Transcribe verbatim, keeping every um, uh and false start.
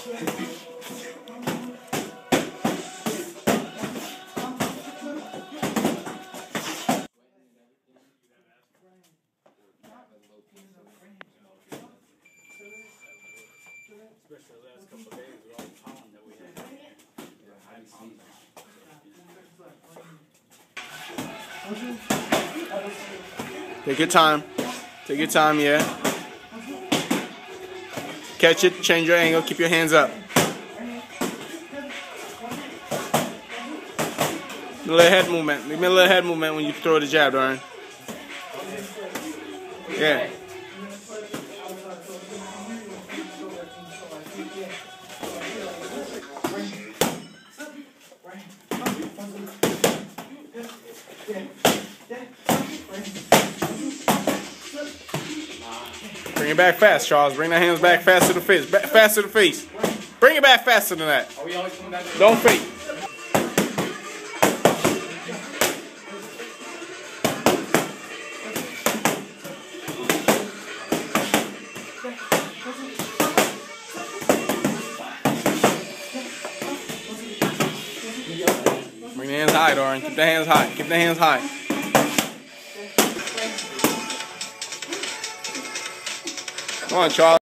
Especially the last couple of days with all the pollen that we had. Take your time. Take your time, yeah. Catch it, change your angle, keep your hands up. A little head movement. Give me a little head movement when you throw the jab, Darren. Yeah. Bring it back fast, Charles. Bring the hands back fast to the face. Back, fast to the face. Bring it back faster than that. Don't fake. Bring the hands high, Doran. Keep the hands high. Keep the hands high. Come on, Charles.